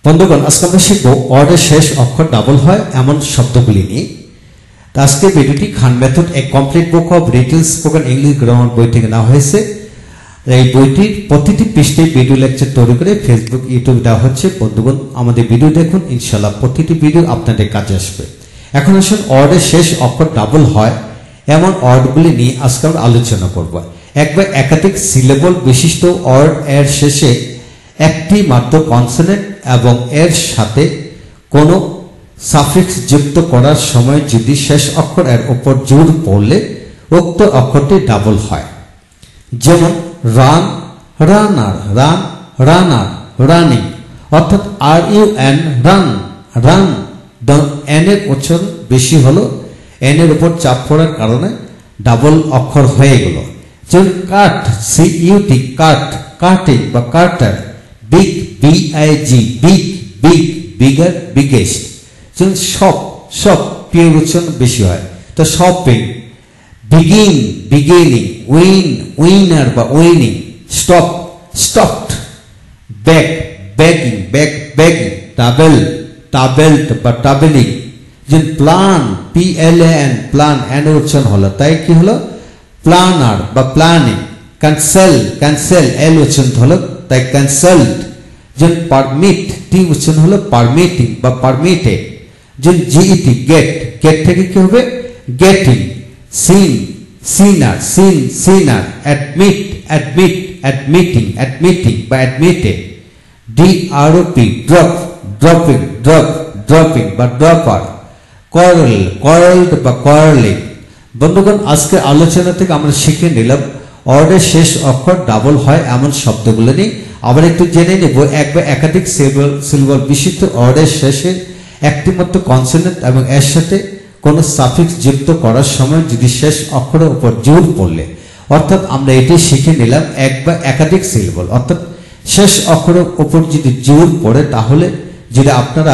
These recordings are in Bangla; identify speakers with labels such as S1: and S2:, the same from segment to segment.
S1: বন্ধুগণ আজকে আমরা শিখব ওয়ার্ডের শেষ অক্ষর ডাবল হয় এমন শব্দগুলি নিয়ে। তো আজকে ভিডিওটি Khan method a complete book of written spoken English grammar বই থেকে নেওয়া হয়েছে। এই বইটির প্রতিটি পৃষ্ঠায় ভিডিও লেকচার তৈরি করে ফেসবুক ইউটিউব দেওয়া হচ্ছে। বন্ধুগণ আমাদের ভিডিও দেখুন, ইনশাআল্লাহ প্রতিটি ভিডিও আপনাদের কাজে আসবে। এখন আসুন ওয়ার্ডের শেষ অক্ষর ডাবল হয় এমন ওয়ার্ডগুলি নিয়ে আজকে আমরা আলোচনা করব। এক বা একাধিক সিলেবল বিশিষ্ট ওয়ার্ড এর শেষে একটি মাত্র কনসোনেন্ট এবং এর সাথে কোনো সাফিক্স যুক্ত করার সময় যদি শেষ অক্ষর এর উপর জোর পড়লে উক্ত অক্ষরটি ডাবল হয়। যেমন run, runner, run, runner, running, অর্থাৎ RUN, রান, রান। এন এর উচ্চারণ বেশি হলো, এন এর উপর চাপ পড়ার কারণে ডাবল অক্ষর হয়ে গেল। যেমন কাট, CUT, কাট, কাটিং বা cutter. Big, BIG, big, big, bigger, biggest. যেমন শপ, শপ, পিয়ের উচ্চারণ বেশি হয়, তো shopping. Begin, beginning, win, winner বা winning. Stop, stopped. Back, backing, back, backing. Travel, travelled বা টাবেলিং। যেমন প্লান, PLAN, প্লান, এন উচ্চারণ হলো, তাই কি হলো প্লানার বা প্ল্যানিং। ক্যান্সেল, ক্যান্সেল, এল উচ্চারণ হলো, তাই ক্যান্সেলড। যেমন পারমিট, টি উচ্চারণ হলো পারমিটিং বা পারমিটেড। যেমন GET, গেট, গেট থেকে কি হবে getting. Sin, sinner, sin, sinner. Admit, admit, admitting, admitting বা admitted. DROP, drop, dropping, drop, dropping বা ড্রপার। কয়েল, কয়েলড বা কয়েলিং। বন্ধুগণ আজকের আলোচনা থেকে আমরা শিখে নিলাম ওয়ার্ডের শেষ অক্ষর ডাবল হয় এমন শব্দগুলো নিয়ে। আবার একটু জেনে নেব এক বা একাধিক সিলেবল বিশিষ্ট ওয়ার্ডের শেষে একটি মাত্র কনসোনেন্ট এবং এর সাথে কোনো সাফিক্স যুক্ত করার সময় যদি শেষ অক্ষরের উপর জোর পড়লে, অর্থাৎ আমরা এটি শিখে নিলাম এক বা একাধিক সিলেবল, অর্থাৎ শেষ অক্ষরের উপর যদি জোর পড়ে তাহলে যদি আপনারা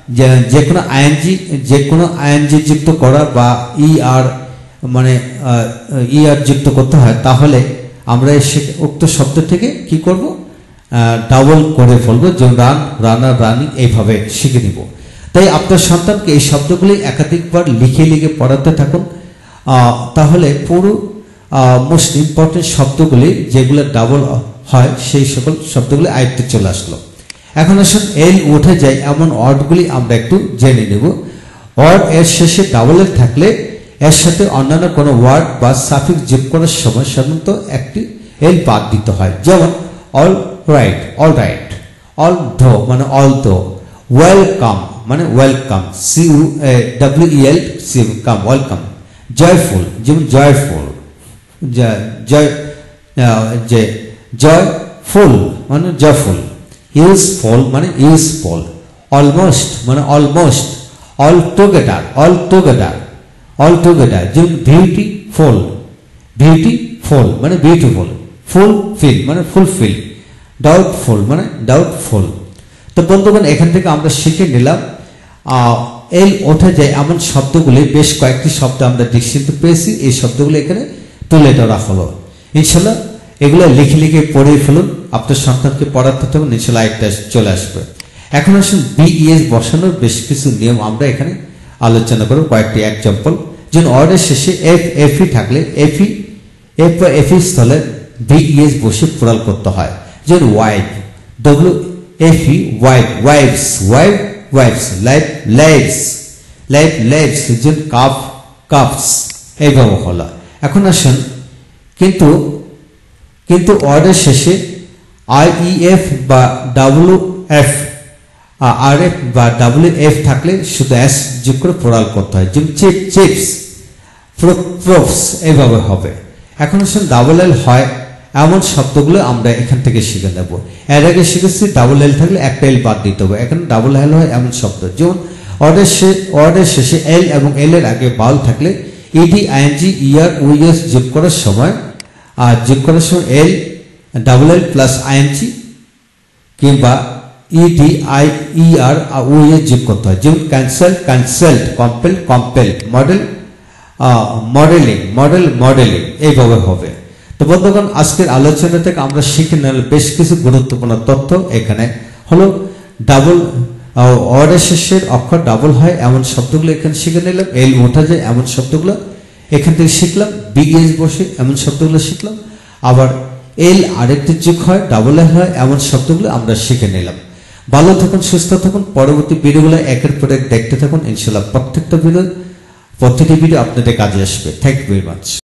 S1: যে কোনো আইএনজি যুক্ত করা বা ER মানে ER যুক্ত করতে হয়, তাহলে আমরা উক্ত শব্দ থেকে কি করব ডাবল করে ফেলবো। যেমন রান, রানার, রানিং, এইভাবে শিখে নিব। তাই আপনার সন্তানকে এই শব্দগুলি একাধিকবার লিখে লিখে পড়াতে থাকুন, তাহলে পুরো মোস্ট ইম্পর্টেন্ট শব্দগুলি যেগুলো ডাবল হয় সেই সকল শব্দগুলি আয়ত্তে চলে আসলো। এখন আসুন এল উঠে যায় এমন ওয়ার্ডগুলি আমরা একটু জেনে নেব। ওয়ার্ড এর শেষে ডাবল এল থাকলে এর সাথে অন্যান্য কোনো ওয়ার্ড বা সাফিক্স যোগ করার সময় সাধারণত একটি এল বাদ দিতে হয়। যেমন all right, all right. Although মানে অল ধো। ওয়েলকাম মানে welcome, CUWEL, come, welcome. Joyful, যেমন জয়ফুল, জয়ফুল মানে জয়ফুল। ইউজফুল মানে ইউজফুল। অলমোস্ট মানে almost. All together, all together, all together. যেমন বিউটিফুল, বিউটিফুল মানে বিউটিফুল। ফুলফিল মানে ফুলফিল। ডাউটফুল মানে ডাউটফুল। তো বন্ধুগণ এখান থেকে আমরা শিখে নিলাম এল ওঠে যায় এমন শব্দগুলি, বেশ কয়েকটি শব্দ আমরা ডিকশনারিতে পেয়েছি, এই শব্দগুলো এখানে তুলে ধরা হলো। ইনশাল্লাহ এগুলো লিখে লিখে পড়ে ফেলুন, আপনার সন্তানকে পড়াতে হবে, ইনশাল্লাহ একটা চলে আসবে। এখন আসুন BES বসানোর বেশ কিছু নিয়ম আমরা এখানে আলোচনা করব, কয়েকটি এক্সাম্পল। যেমন ওয়ার্ডের শেষে FE থাকলে F বা FE স্থলে BES বসে প্লুরাল করতে হয়। যেমন wife, WFE, wife, wifes, wife, wifes. Life, lives, life, lives. যেমন কাপ, কাপস, এইভাবে হলো। এখন আসুন কিন্তু ওয়ার্ডের শেষে IEF বা WF, RF বা WF থাকলে শুধু S যোগ করে প্লুরাল করতে হয়। যেমন চিপ, চিপস, প্রোপস, এইভাবে হবে। এখন আসুন ডাবল এল হয় এমন শব্দগুলো আমরা এখান থেকে শিখে নেব। এর আগে শিখেছি ডাবল এল থাকলে একটা এল বাদ দিতে হবে, এখন ডাবল এল হয় এমন শব্দ। যেমন ওয়ার্ডের শেষে এল এবং এল এর আগে বাউল থাকলে ED, ING, ER, OES যোগ করার সময় L, double L plus ING কিংবা ED, ER, OES যোগ করতে হয়। যেমন cancel, cancelled, compel, compel, model, modelling, model, modelling, এইভাবে হবে। তো বন্ধুগণ আজকের আলোচনা থেকে আমরা শিখে নিলাম বেশ কিছু গুরুত্বপূর্ণ তথ্য। এখানে হলো ডাবল ওয়ার্ডের শেষের অক্ষর ডাবল হয় এমন শব্দগুলো এখানে শিখে নিলাম। এল মোটা যায় এমন শব্দগুলো এখান থেকে শিখলাম। বিএস বসে এমন শব্দগুলো শিখলাম। আবার এল আরেকটি যোগ হয়, ডাবল এল হয় এমন শব্দগুলো আমরা শিখে নিলাম। ভালো থাকুন, সুস্থ থাকুন। পরবর্তী ভিডিওগুলো একের পর এক দেখতে থাকুন। ইনশাআল্লাহ প্রত্যেকটি ভিডিও আপনাদের কাজে আসবে। Thank you very much.